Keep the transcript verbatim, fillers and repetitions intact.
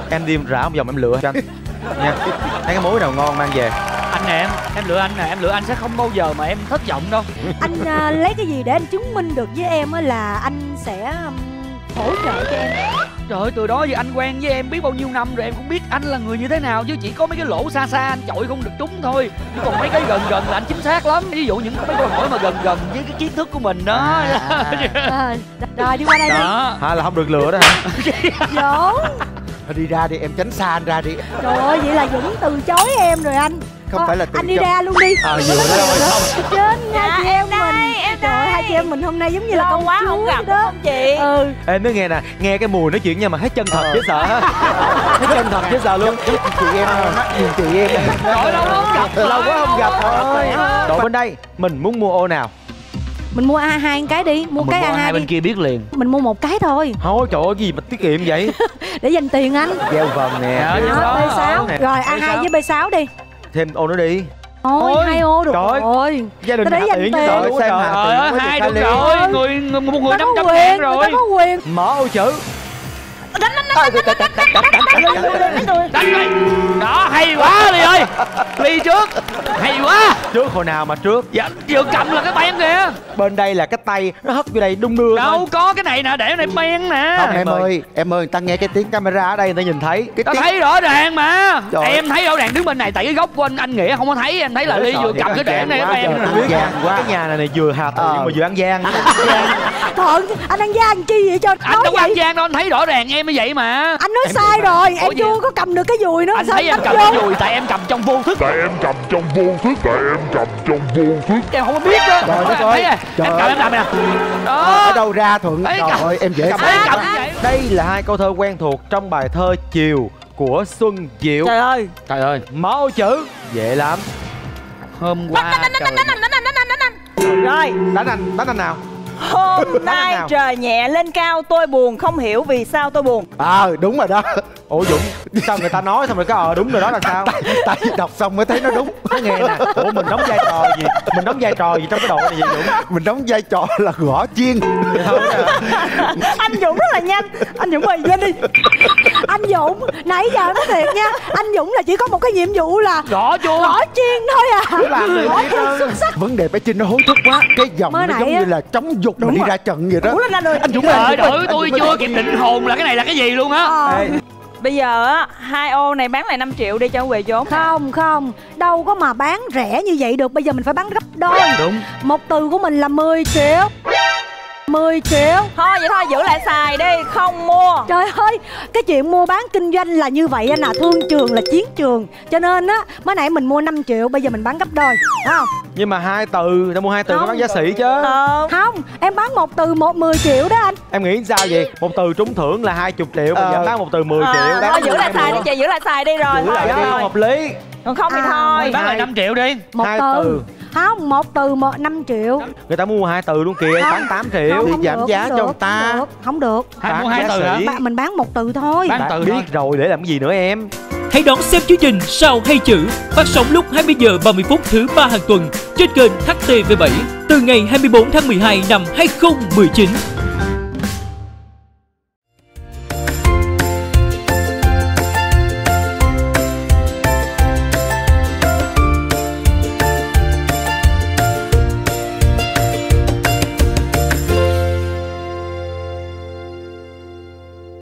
Em đi rã một vòng em lựa cho anh nha. Thấy cái mối nào ngon mang về. Anh nè em, em lựa anh nè, em lựa anh sẽ không bao giờ mà em thất vọng đâu. Anh uh, lấy cái gì để anh chứng minh được với em á là anh sẽ um, hỗ trợ cho em? Trời ơi, từ đó giờ anh quen với em biết bao nhiêu năm rồi, em cũng biết anh là người như thế nào, chứ chỉ có mấy cái lỗ xa xa anh chọi không được trúng thôi, chứ còn mấy cái gần gần là anh chính xác lắm. Ví dụ những mấy câu hỏi mà gần gần với cái kiến thức của mình đó. À, rồi đi qua đây đó. đi. Hay là không được lựa đó hả? Dũng. Thôi đi ra đi, em tránh xa anh ra đi. Trời ơi, vậy là Dũng từ chối em rồi anh. Không Ờ, phải là từ anh đi chối. ra luôn đi. Ờ, vừa đó rồi. Trên hai Dạ, chị em em đây, mình. em Trời ơi, đây. hai chị em mình hôm nay giống như là Lâu công quá chúa không gặp vậy đó. không chị? Ừ. Ê, nói nghe nè, nghe cái mùi nói chuyện nha mà thấy chân thật chứ sợ. Thấy chân thật chứ sợ luôn. Chị em nhìn chị em. Trời lâu lắm gặp. Lâu quá không gặp thôi. Rồi. Đội bên đây mình muốn mua ô nào? Mình mua A hai cái đi, mua Mình cái mua A hai hai bên đi. kia biết liền. Mình mua một cái thôi Thôi trời ơi, cái gì mà tiết kiệm vậy? để dành tiền anh. Gieo vần nè. Dạ, dạ. Đó, B sáu. nè. Rồi A hai với B sáu đi. Thêm ô nữa đi. Thôi, Thôi. hai ô được Trời. rồi. Gia đình Tôi để hạ dành tiện tiền. chứ Rồi, trời. xem hạ Trời ơi, tiện hai quá được thì rồi. khai Người một người Người năm có trăm quyền, ngàn người rồi. ta có quyền. Mở ô chữ. Đánh đi. Đó, hay quá Ly ơi. Ly trước. Hay quá. Trước hồi nào mà trước? Dạ, vừa cầm là cái ben kìa. Bên đây là cái tay nó hất vô đây đung đưa thôi. Đâu có cái này nè, để cái này ben nè. Không em Em ơi. ơi, em ơi, người ta nghe cái tiếng camera ở đây người ta nhìn thấy cái Tao tiếng. thấy rõ ràng mà. Trời. Em thấy rõ ràng đứng bên này tại cái góc của anh anh Nghĩa không có thấy, em thấy là Ly vừa cầm cái đèn này quá cái ben. trời. Ăn gian quá. Cái nhà này này vừa hà tự Ờ. nhưng mà vừa ăn gian. Thuận, anh ăn gian chi vậy cho Anh nói đâu có vậy? ăn gian đâu, anh thấy rõ ràng em như vậy mà. Anh nói sai rồi, em Ủa chưa gì? có cầm được cái dùi nữa. Anh sao thấy em đánh cầm vô? cái dùi tại em cầm trong vô thức. Tại em cầm trong vô thức. Tại em cầm trong vô thức. Em không có biết đó. Trời đất Em ơi. thấy à? Trời Em cầm ơi. em cầm nè. Ở Đó. đâu ra Thuận? Ấy, Trời cầm. ơi, em dễ Cầm thấy. ấy, cầm quá. vậy. Đây là hai câu thơ quen thuộc trong bài thơ Chiều của Xuân Diệu. Trời ơi. Trời ơi. Mở ô chữ. Dễ lắm. Hôm qua trời. Rồi, Đánh anh, đánh anh nào? hôm nay nào? trời nhẹ lên cao, tôi buồn không hiểu vì sao tôi buồn. Ờ, đúng rồi đó. Ủa Dũng, sao người ta nói xong rồi cái ờ đúng rồi đó là sao? Tại đọc xong mới thấy nó đúng. Nó nghe nè. Ủa mình đóng vai trò gì? Mình đóng vai trò gì trong cái đội này vậy Dũng? Mình đóng vai trò là gõ chiên. Anh Dũng rất là nhanh. Anh Dũng ơi, lên đi. Anh Dũng, nãy giờ nói thiệt nha, anh Dũng là chỉ có một cái nhiệm vụ là Rõ chưa? gõ chiên thôi à. làm được Gõ hết chiên trơn. xuất sắc. Vấn đề bé Trinh nó hối thúc quá. Cái giọng Mới nó nãy giống á. như là trống dục mà Đúng đi rồi. ra trận vậy đó. Ủa lên anh ơi. Anh Dũng Trời ơi, ơi, Anh Dũng ơi, thử tôi anh Dũng chưa ơi. kịp định hồn là cái này là cái gì luôn á. Ờ. Ê, Bây giờ á, hai ô này bán lại năm triệu đi cho về vốn. Không không, đâu có mà bán rẻ như vậy được. Bây giờ mình phải bán gấp đôi. đúng. Một từ của mình là mười triệu. mười triệu. Thôi vậy thôi, giữ lại xài đi, không mua. Trời ơi, cái chuyện mua bán kinh doanh là như vậy anh à. Thương trường là chiến trường. Cho nên á, mới nãy mình mua năm triệu, bây giờ mình bán gấp đôi. Phải không? Nhưng mà hai từ, ta mua hai từ có Không. bán giá sỉ chứ. Ờ. Không, em bán một từ một mười triệu đó anh. Em nghĩ sao vậy? Một từ trúng thưởng là hai mươi triệu, bây giờ Ờ. bán một từ mười Ờ, triệu. thôi giữ lại xài đi chị, giữ lại xài đi rồi. Giữ lại Thôi, đi, rồi. không hợp lý. Còn không thì À, thôi. Bán lại năm triệu đi. Một Hai từ. từ. Không, một từ một năm triệu. Người ta mua hai từ luôn kìa, Không. bán tám triệu. Không, Thì không giảm được, giá không cho được, người ta. Không được, không được. Hai mua Bán hai giá từ hả? sỉ. Ba- Mình bán một từ thôi. Bán Bạn từ biết thôi. rồi để làm cái gì nữa em. Hãy đón xem chương trình Sao hay chữ phát sóng lúc hai mươi giờ ba mươi phút thứ ba hàng tuần trên kênh H T V bảy từ ngày hai mươi bốn tháng mười hai năm hai không một chín.